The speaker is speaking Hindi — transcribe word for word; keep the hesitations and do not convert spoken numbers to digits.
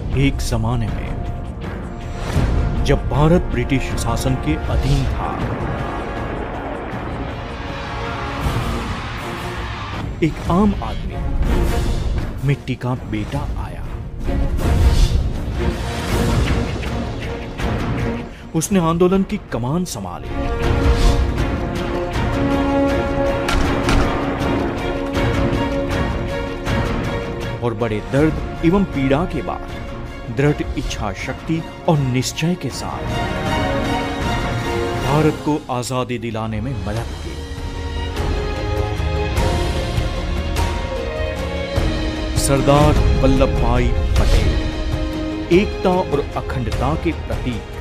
एक जमाने में जब भारत ब्रिटिश शासन के अधीन था, एक आम आदमी मिट्टी का बेटा आया। उसने आंदोलन की कमान संभाली। और बड़े दर्द एवं पीड़ा के बाद दृढ़ इच्छा शक्ति और निश्चय के साथ भारत को आजादी दिलाने में मदद की। सरदार वल्लभ भाई पटेल एकता और अखंडता के प्रतीक